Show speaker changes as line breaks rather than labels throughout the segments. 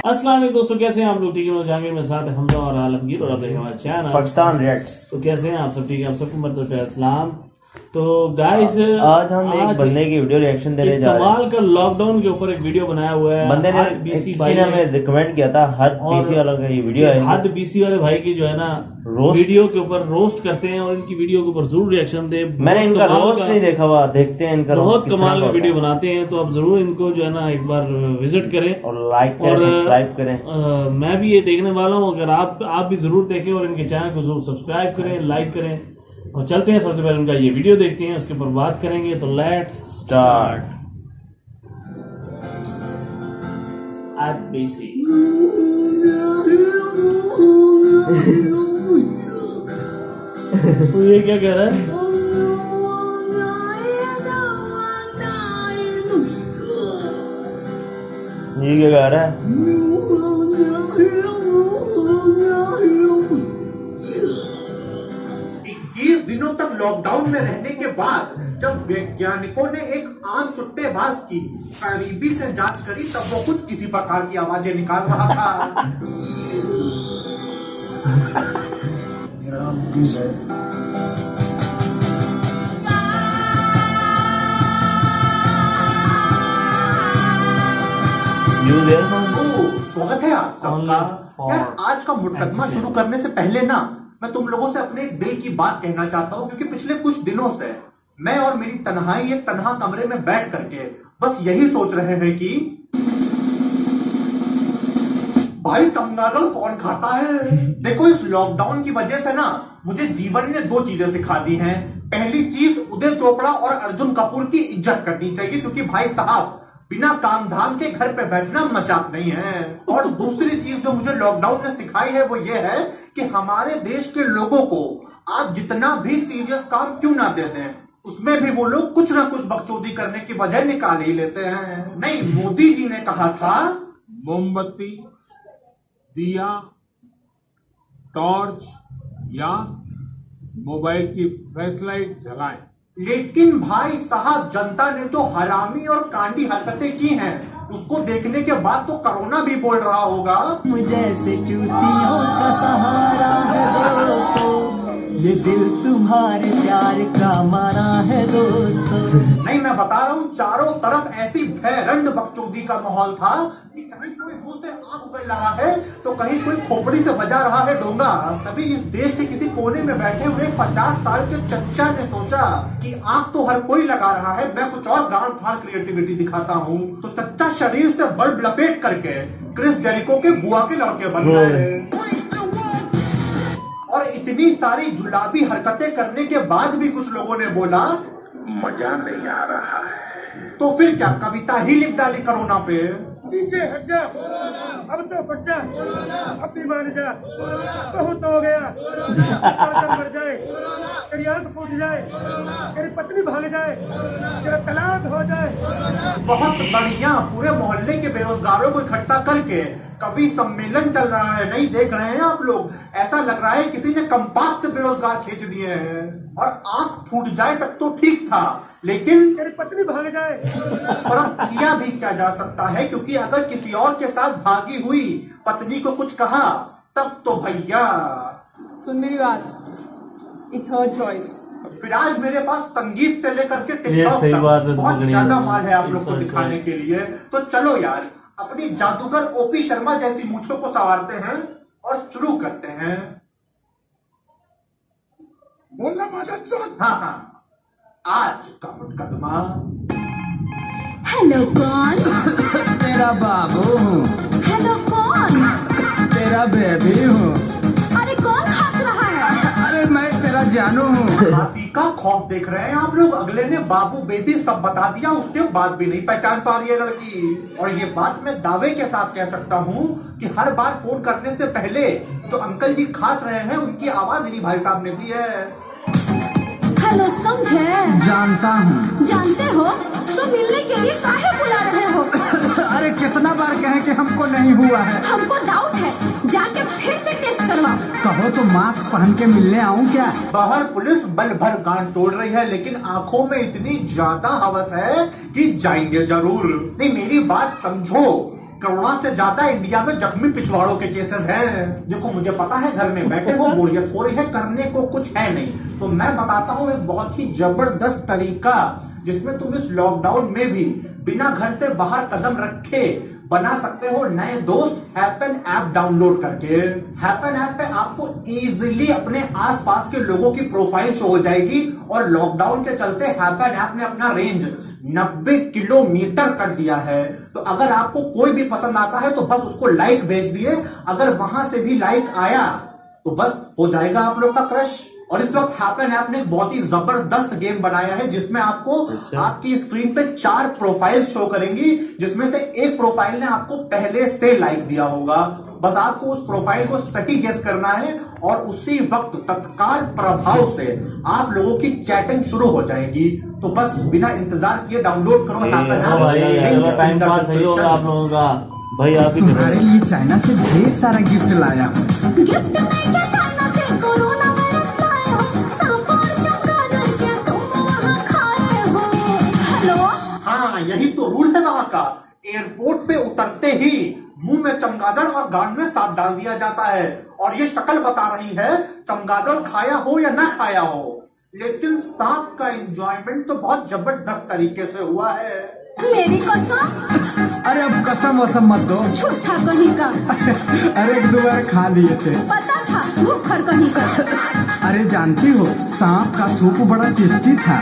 अस्सलाम वालेकुम दोस्तों, कैसे हैं आप लोग? ठीक है, जहांगीर में साथ है हमजा और आलमगीर और आप देख हमारा चैनल
पाकिस्तान रिएक्ट्स।
तो कैसे हैं आप सब? ठीक है, आप सबको मतलब सलाम। तो गाइस
आज हम एक बंदे की वीडियो रिएक्शन देने जा रहे हैं।
कमाल का लॉकडाउन के ऊपर एक वीडियो बनाया हुआ है।
बंदे ने किसी ने हमें रिकमेंड किया था, हद बीसी वालों का ये वीडियो है।
हद बीसी वाले भाई की जो है ना वीडियो के ऊपर रोस्ट करते हैं और इनकी वीडियो के ऊपर जरूर रिएक्शन दे।
मैंने इनका रोस्ट नहीं देखा हुआ, देखते हैं इनका।
बहुत कमाल का वीडियो बनाते हैं, तो आप जरूर इनको जो है ना एक बार विजिट करें
और लाइक करें, सब्सक्राइब करें।
मैं भी ये देखने वाला हूँ, अगर आप भी जरूर देखें और इनके चैनल को जरूर सब्सक्राइब करें, लाइक करें। और चलते हैं, सबसे पहले उनका ये वीडियो देखते हैं, उसके ऊपर बात करेंगे। तो लेट्स स्टार्ट। तो ये क्या कह रहा है?
ये क्या कह रहा है?
दिनों तक लॉकडाउन में रहने के बाद जब वैज्ञानिकों ने एक आम सुट्टेबाज की करीबी से जांच करी, तब वो कुछ किसी प्रकार की आवाजें निकाल रहा था। मेरा नाम मुकेश है। स्वागत है आप सबका। यार, आज का मुकदमा शुरू करने से पहले ना मैं तुम लोगों से अपने दिल की बात कहना चाहता हूँ, क्योंकि पिछले कुछ दिनों से मैं और मेरी तन्हाई एक तन्हा कमरे में बैठ करके बस यही सोच रहे हैं कि भाई चमगादड़ कौन खाता है। देखो, इस लॉकडाउन की वजह से ना मुझे जीवन ने दो चीजें सिखा दी हैं। पहली चीज, उदय चोपड़ा और अर्जुन कपूर की इज्जत करनी चाहिए, क्योंकि भाई साहब बिना काम धाम के घर पे बैठना मजाक नहीं है। और दूसरी चीज जो मुझे लॉकडाउन ने सिखाई है वो ये है कि हमारे देश के लोगों को आप जितना भी सीरियस काम क्यों ना दे दें, उसमें भी वो लोग कुछ ना कुछ बकचोदी करने की वजह निकाल ही लेते हैं। नहीं, मोदी जी ने कहा था
मोमबत्ती, दिया, टॉर्च या मोबाइल की फ्लैशलाइट जलाएं।
लेकिन भाई साहब, जनता ने जो हरामी और कांडी हरकतें की हैं, उसको देखने के बाद तो कोरोना भी बोल रहा होगा
मुझे ऐसे चूतियों का सहारा है दोस्तों, ये दिल तुम्हारे प्यार का मारा है दोस्तों।
नहीं, मैं बता रहा हूँ, चारों तरफ ऐसी भयरंड बकचोदी का माहौल था कि कहीं कोई मुंह से आग उगल रहा है तो कहीं कोई खोपड़ी से बजा रहा है डोंगा। तभी इस देश के किसी कोने में बैठे हुए 50 साल के चच्चा ने सोचा कि आग तो हर कोई लगा रहा है, मैं कुछ और गांड फाड़ क्रिएटिविटी दिखाता हूँ। तो चच्चा शरीर से बल्ब लपेट करके क्रिस जेरिको के बुआ के लड़के बन गए। और इतनी सारी जुलाबी हरकतें करने के बाद भी कुछ लोगों ने बोला
मजा नहीं आ रहा है,
तो फिर क्या कविता ही लिख डाली कोरोना पे।
पीछे हट जा, अब तो फट जा, अब भी मान जा, बहुत हो गया, मर जाए, तेरी आंख फूट जाए, तेरी पत्नी भाग जाए, तेरा तलाक हो जाए।
बहुत बढ़िया, पूरे मोहल्ले के बेरोजगारों को इकट्ठा करके कवि सम्मेलन चल रहा है। नहीं देख रहे हैं आप लोग? ऐसा लग रहा है किसी ने कंपास से बेरोजगार खींच दिए हैं। और आंख फूट जाए तक तो ठीक था, लेकिन
तेरी पत्नी भाग जाए।
पर अब किया भी क्या जा सकता है, क्योंकि अगर किसी और के साथ भागी हुई पत्नी को कुछ कहा तब तो भैया
सुन मेरी बात, इट्स हर चॉइस।
फिर आज मेरे पास संगीत से लेकर के टिकटॉक
सही बात है,
तक बहुत ज्यादा माल है आप लोग को
सही
दिखाने के लिए। तो चलो यार, अपनी जादूगर ओपी शर्मा जैसी मूंछों को संवारते हैं और शुरू करते हैं।
बोलना माता चोट।
हाँ हाँ, आज का मुकदमा।
हेलो कौन?
तेरा बाबू हूँ।
हेलो कौन?
तेरा बेबी हूँ।
अरे कौन हंस रहा है?
अरे मैं तेरा जानू हूँ।
खांसी का खौफ देख रहे हैं आप लोग? अगले ने बाबू बेबी सब बता दिया, उसके बाद भी नहीं पहचान पा रही है लड़की। और ये बात मैं दावे के साथ कह सकता हूँ कि हर बार फोन करने से पहले जो अंकल जी खांस रहे हैं, उनकी आवाज इन्हीं भाई साहब ने दी है।
हेलो, समझे?
जानता हूँ।
जानते हो तो मिलने के लिए काहे बुला रहे हो?
अरे कितना बार कहें कि हमको नहीं हुआ है।
हमको डाउट है, जाके फिर से टेस्ट करवाओ।
कहो तो मास्क पहन के मिलने आऊँ क्या?
बाहर पुलिस बल भर गांड तोड़ रही है, लेकिन आंखों में इतनी ज्यादा हवस है कि जाएंगे जरूर। नहीं, मेरी बात समझो, कोरोना से ज्यादा इंडिया में जख्मी पिछवाड़ों के केसेस हैं। देखो मुझे पता है घर में बैठे हो बोरियत हो रही है, करने को कुछ है नहीं, तो मैं बताता हूँ एक बहुत ही जबरदस्त तरीका जिसमें तुम इस लॉकडाउन में भी बिना घर से बाहर कदम रखे बना सकते हो नए दोस्त हैपन ऐप डाउनलोड करके। हैपन ऐप पे आपको इजीली अपने आसपास के लोगों की प्रोफाइल शो हो जाएगी और लॉकडाउन के चलते हैपन ऐप ने अपना रेंज 90 किलोमीटर कर दिया है। तो अगर आपको कोई भी पसंद आता है तो बस उसको लाइक भेज दिए, अगर वहां से भी लाइक आया तो बस हो जाएगा आप लोग का क्रश। और इस वक्त हैपन ऐप ने बहुत ही जबरदस्त गेम बनाया है जिसमें आपको आपकी स्क्रीन पे 4 प्रोफाइल शो करेंगी, जिसमें से एक प्रोफाइल ने आपको पहले से लाइक दिया होगा। बस आपको उस प्रोफाइल को सही गेस करना है और उसी वक्त तत्काल प्रभाव से आप लोगों की चैटिंग शुरू हो जाएगी। तो बस बिना इंतजार किए डाउनलोड करो हैपन ऐप।
टाइम पास सही होगा आप लोगों का।
भाई आप
तुम्हारे लिए चाइना से ढेर सारा गिफ्ट लाया हूँ।
गिफ्ट में क्या चाइना से कोरोना वायरस लाए हो, सांप और चमगादड़ क्या तुम वहाँ खाए हो। हेलो,
हाँ यही तो रूल है वहां का। एयरपोर्ट पे उतरते ही मुंह में चमगादड़ और गाल में सांप डाल दिया जाता है और ये शक्ल बता रही है चमगादड़ खाया हो या ना खाया हो। लेकिन सांप का एंजॉयमेंट तो बहुत जबरदस्त तरीके से हुआ है।
मेरी कसम।
अरे अब कसम वसम मत दो।
झूठा कहीं का।
अरे 1-2 बार खा लिए थे।
पता था भूखड़ कहीं का।
अरे जानती हो सांप का सूप बड़ा टेस्टी था।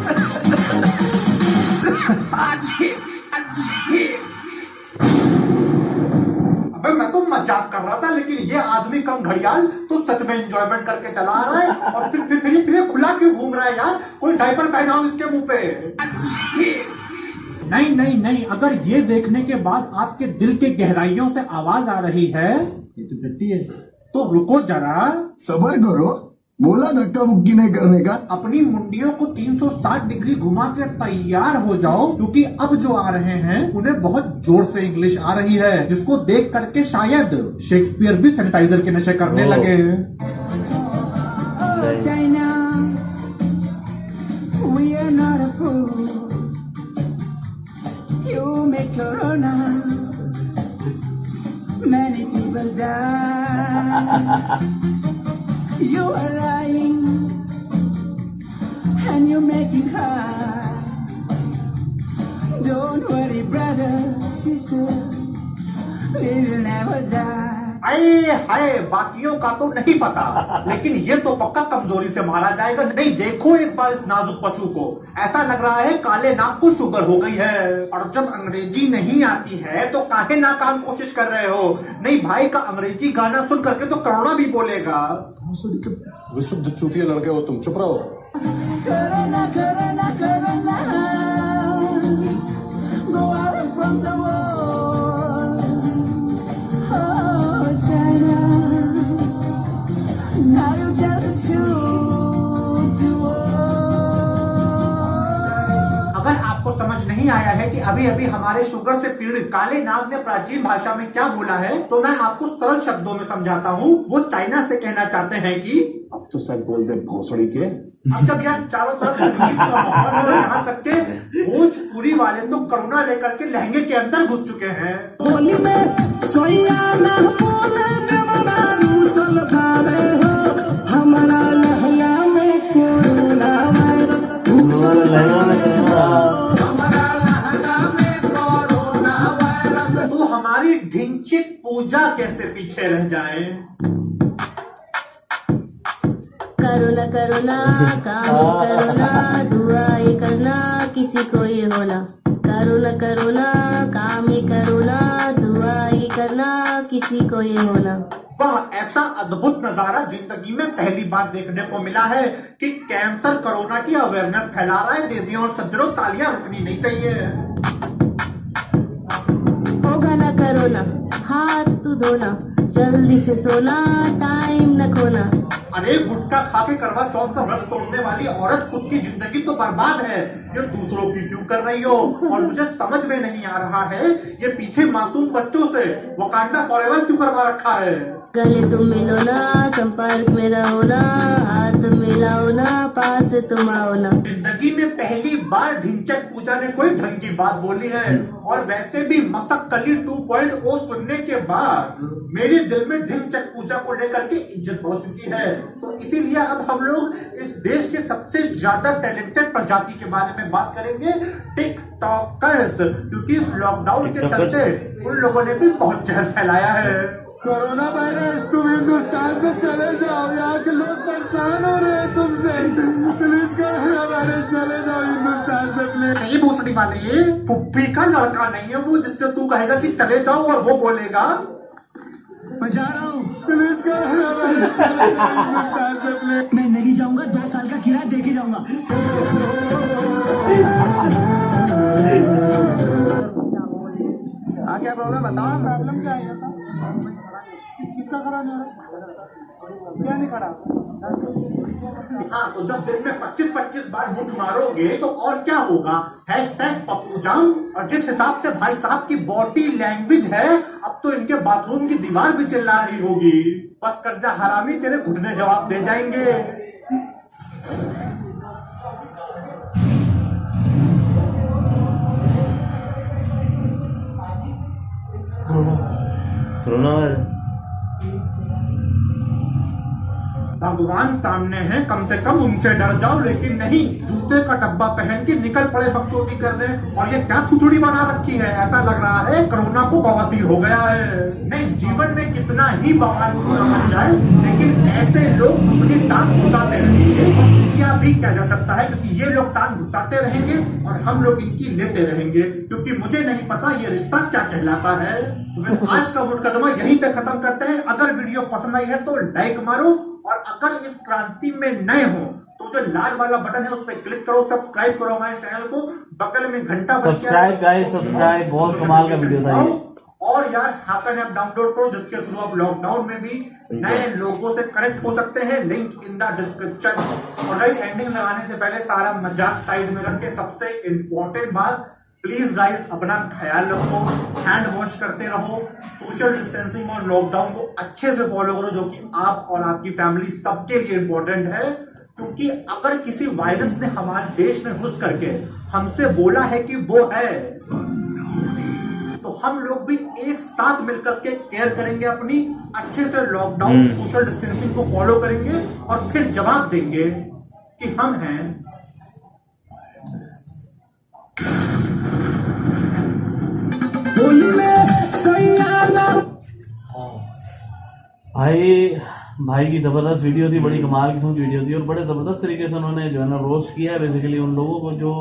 अबे मैं तो मजाक कर रहा था, लेकिन ये आदमी कम घड़ियाल तो सच में एंजॉयमेंट करके चला आ रहा है और फिर खुला क्यों घूम रहा है यार? कोई डायपर पहना हो इसके मुंह पे। नहीं, अगर ये देखने के बाद आपके दिल के गहराइयों से आवाज आ रही है ये तो टट्टी है, तो रुको जरा,
सबर करो, बोला धक्का मुक्की नहीं करने का।
अपनी मुंडियों को 360 डिग्री घुमा के तैयार हो जाओ, क्योंकि अब जो आ रहे हैं उन्हें बहुत जोर से इंग्लिश आ रही है, जिसको देख करके शायद शेक्सपियर भी सैनिटाइजर के नशे करने लगे।
China, we are not a fool. You make corona, many people die. You are lying and you're making cry. Don't worry, brother, sister, we will never die.
आए हाय, बाकियों का तो नहीं पता, लेकिन ये तो पक्का कमजोरी से मारा जाएगा। नहीं, देखो एक बार इस नाजुक पशु को, ऐसा लग रहा है काले नाक को शुगर हो गई है। और जब अंग्रेजी नहीं आती है तो काहे नाकाम कोशिश कर रहे हो? नहीं भाई का अंग्रेजी गाना सुन करके तो कोरोना भी बोलेगा।
विशुद्ध चूतिया लड़के हो तुम, चुप रहो।
Corona, corona, corona, go out from the wall. Oh, China, now you tell the truth to
अगर आपको समझ नहीं आया है कि अभी अभी हमारे शुगर से पीड़ित काले नाग ने प्राचीन भाषा में क्या बोला है, तो मैं आपको सरल शब्दों में समझाता हूँ। वो चाइना से कहना चाहते हैं कि
अब तो सर बोल दे भोसड़ी के।
अब जब यार चारों तरफ संगीत का माहौल है और यहाँ तक के भोजपुरी वाले तो करुणा लेकर के लहंगे के अंदर घुस चुके हैं।
होली में सोया ना बोले देवदारू सलगावे हो, हमारा लहंगा में कोरोना वायरस, हमारा लहंगा में कोरोना वायरस।
तो हमारी ढिंचिक पूजा कैसे पीछे रह जाए?
करोना करोना काम करोना, दुआ ये करना किसी को ये होना। करोना करोना काम ही करोना, दुआ ये करना किसी को ये होना।
वह ऐसा अद्भुत नजारा जिंदगी में पहली बार देखने को मिला है कि कैंसर कोरोना की अवेयरनेस फैला रहा है। देवियों और सज्जनों, तालियां रुकनी नहीं चाहिए।
होगा ना करोना, हाथ तू धोना, जल्दी से सोना, टाइम न खोना।
अरे गुटखा खा के करवा चौथ का व्रत तोड़ने वाली औरत, खुद की जिंदगी तो बर्बाद है, ये दूसरों की क्यों कर रही हो? और मुझे समझ में नहीं आ रहा है ये पीछे मासूम बच्चों से वकांडा फॉरएवर क्यों करवा रखा है?
गले तुम मिलो ना, संपर्क में रहो ना, हाथ में मिलाओ ना, पास तुम आओ ना।
जिंदगी में पहली बार ढिंचक पूजा ने कोई ढंग की बात बोली है, और वैसे भी मसक कली 2.0 सुनने के बाद मेरे दिल में ढिंचक पूजा को लेकर के इज्जत बढ़ चुकी है। तो इसीलिए अब हम लोग इस देश के सबसे ज्यादा टैलेंटेड प्रजाति के बारे में बात करेंगे, टिकटॉकर्स, क्योंकि इस लॉकडाउन के चलते उन लोगों ने भी बहुत जहर फैलाया है।
कोरोना वायरस, तुम हिंदुस्तान से चले जाओ, यहाँ के लोग परेशान हो रहे हैं तुमसे। प्लीज कोरोना वायरस चले जाओ हिंदुस्तान से प्लीज।
नहीं भूसड़ी वाले, ये पुप्पी का लड़का नहीं है वो जिससे तू कहेगा कि चले जाओ और वो बोलेगा
मैं जा रहा हूँ। प्लीज कोरोना वायरस चले जाओ हिंदुस्तान से प्लीज।
मैं नहीं जाऊंगा, 2 साल का किराया दे के जाऊंगा।
हाँ क्या प्रॉब्लम बताओ, प्रॉब्लम क्या है? किसका खड़ा नहीं हो रहा? क्या नहीं खड़ा?
हाँ, तो जब दिन में 25-25 बार मुठ मारोगे तो और क्या होगा? #पप्पूजाम। और जिस हिसाब से भाई साहब की बॉडी लैंग्वेज है, अब तो इनके बाथरूम की दीवार भी चिल्ला रही होगी। बस कर जा हरामी, तेरे घुटने जवाब दे जाएंगे।
कोरोना वायरस
भगवान सामने है, कम से कम उनसे डर जाओ, लेकिन नहीं, जूते का डब्बा पहन के निकल पड़े बकचोदी करने। और ये क्या थुथुड़ी बना रखी है, ऐसा लग रहा है कोरोना को बवासीर हो गया है। नहीं, जीवन में कितना ही बवाल क्यों मच जाए, लेकिन ऐसे लोग अपनी टांग घुसाते रहेंगे, या भी क्या जा सकता है, क्योंकि ये लोग टांग घुसाते रहेंगे और हम लोग इनकी लेते रहेंगे, क्योंकि मुझे नहीं पता ये रिश्ता क्या कहलाता है। तो फिर आज का मुकदमा यहीं पे खत्म करते हैं। अगर वीडियो पसंद आई है तो लाइक मारो, और अगर इस क्रांति में नए हो तो जो लाल वाला बटन है उस पर क्लिक करो, सब्सक्राइब करो हमारे चैनल को, बगल में घंटा
सब्सक्राइब गाइस, सब्सक्राइब, बहुत कमाल का वीडियो था ये।
और यार हाकन ऐप डाउनलोड करो, जिसके थ्रू आप लॉकडाउन में भी नए लोगों से कनेक्ट हो सकते हैं, लिंक इन द डिस्क्रिप्शन। और गाइस, एंडिंग लगाने से पहले सारा मजाक साइड में रख के सबसे इंपॉर्टेंट बात, प्लीज गाइस अपना ख्याल रखो, हैंड वॉश करते रहो, सोशल डिस्टेंसिंग और लॉकडाउन को अच्छे से फॉलो करो, जो कि आप और आपकी फैमिली सबके लिए इंपॉर्टेंट है। क्योंकि अगर किसी वायरस ने हमारे देश में घुस करके हमसे बोला है कि वो है, तो हम लोग भी एक साथ मिलकर के केयर करेंगे अपनी, अच्छे से लॉकडाउन सोशल डिस्टेंसिंग को फॉलो करेंगे और फिर जवाब देंगे कि हम हैं।
भाई की जबरदस्त वीडियो थी, बड़ी कमाल किस्म की वीडियो थी, और बड़े जबरदस्त तरीके से उन्होंने जो है ना रोस्ट किया है बेसिकली उन लोगों को जो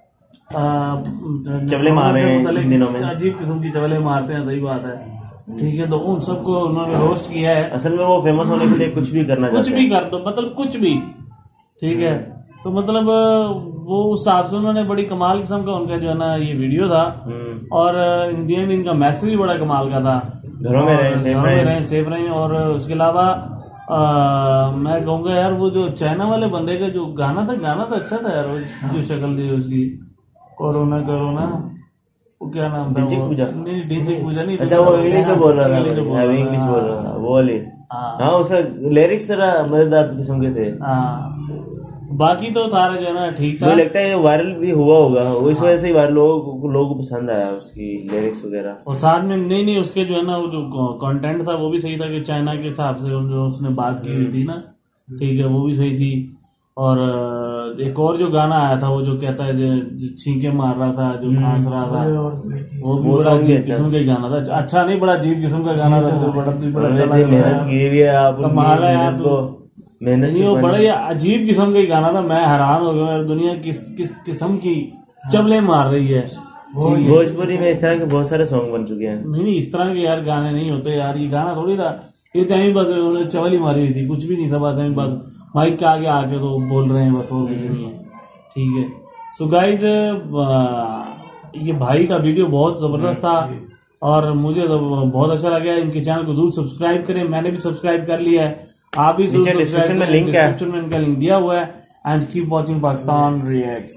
चवले मार रहे हैं दिनों में,
अजीब किस्म की चवले मारते हैं। सही बात है, ठीक है। तो उन सबको उन्होंने रोस्ट किया है।
असल में वो फेमस होने के लिए कुछ भी करना चाहते हैं,
कुछ भी कर दो, मतलब कुछ भी, ठीक है। तो मतलब वो उस हिसाब से उन्होंने बड़ी कमाल किस्म का उनका जो है ना ये वीडियो था, और इंडिया में इनका मैसेज भी बड़ा कमाल का था,
घरों में रहें,
सेफ रहें। और उसके अलावा मैं कहूँगा यार, वो जो चाइना वाले बंदे का जो गाना था अच्छा था यार, जो शक्ल थी उसकी, कोरोना कोरोना, वो क्या नाम था? नहीं, डीजे पूजा नहीं,
अच्छा वो इंग्लिश में बोल रहा था, इंग्लिश बोल रहा था वो वाली। हाँ, उसका लिरिक्स जरा मजेदार किस्म के थे।
बाकी तो सारा जो है ना ठीक था।
मुझे लगता है वायरल भी हुआ होगा, वो इस वजह से लोगों को पसंद आया उसकी लिरिक्स वगैरह।
और साथ में नहीं उसके जो है ना वो जो कंटेंट था वो भी सही था, कि चाइना के हिसाब से जो उसने बात की हुई थी ना, ठीक है, वो भी सही थी। और एक और जो गाना आया था, वो जो कहता है जो छींके मार रहा था, जो खांस रहा था, वो भी बड़ा अजीब किस्म का गाना था। अच्छा नहीं, बड़ा अजीब किस्म का गाना था, जो बड़ा कमाल है यार। तो नहीं, वो बड़ा ही अजीब किस्म का ही गाना था। मैं हैरान हो गया, दुनिया किस किस्म की चवले मार रही है।
भोजपुरी में इस तरह के बहुत सारे सॉन्ग बन चुके हैं।
नहीं, इस तरह के यार गाने नहीं होते यार, ये गाना थोड़ी था, ये टाइम बस उन्होंने चवल ही मारी हुई थी, कुछ भी नहीं था। बस माइक के आगे आके तो बोल रहे हैं, बस और कुछ नहीं है, ठीक है। सो गाइज, ये भाई का वीडियो बहुत जबरदस्त था और मुझे बहुत अच्छा लगा। इनके चैनल को जरूर सब्सक्राइब करें, मैंने भी सब्सक्राइब कर लिया है, आप भी
डिस्क्रिप्शन में लिंक है,
डिस्क्रिप्शन में इनका लिंक दिया हुआ है। And keep watching Pakistan reacts.